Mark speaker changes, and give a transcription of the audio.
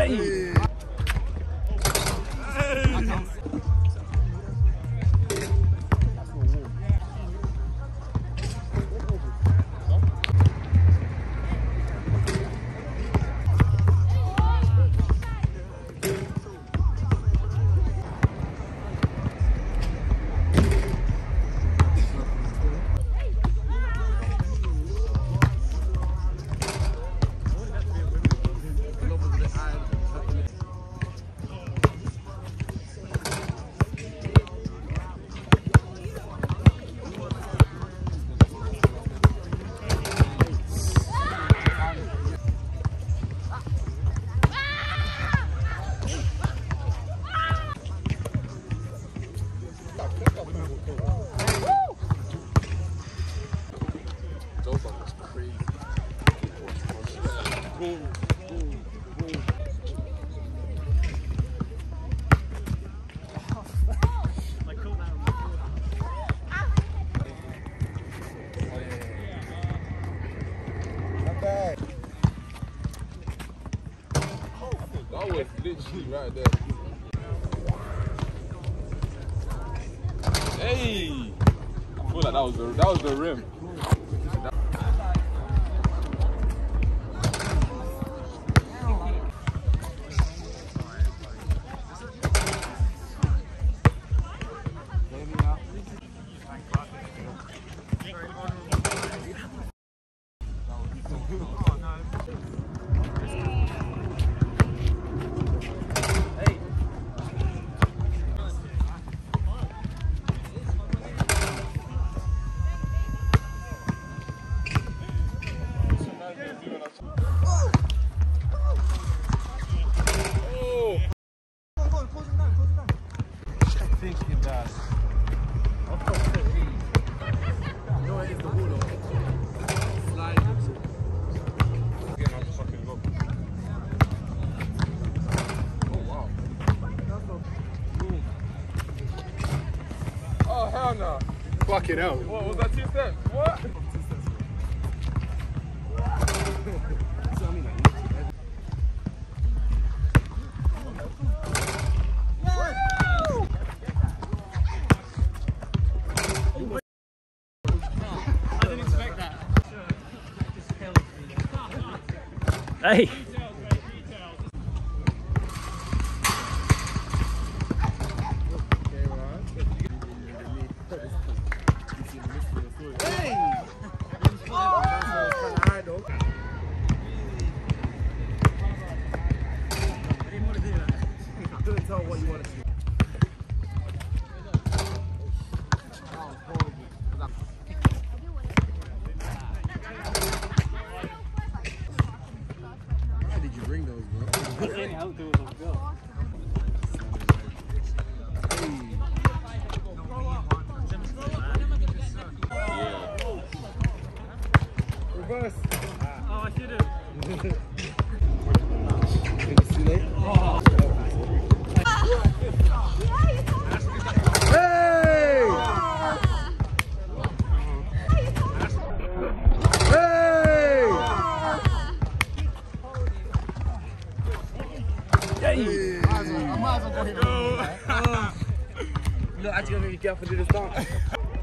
Speaker 1: Hey!
Speaker 2: That was literally right there. Hey! I feel like that was the rim.
Speaker 1: Thinking that. No, it is the wall of slide. Again, I'll just fucking go. Oh, wow.
Speaker 2: Oh, hell no.
Speaker 1: Fucking hell.
Speaker 2: What was that 2 steps? What?
Speaker 3: Hey!
Speaker 1: What you want to see. Why did you bring those, bro?
Speaker 3: Any outdoors I've got.
Speaker 1: Reverse.
Speaker 3: Oh, I should have.
Speaker 1: See late? Oh. I might as well go here. Look, I just gonna make you get up and do this dance.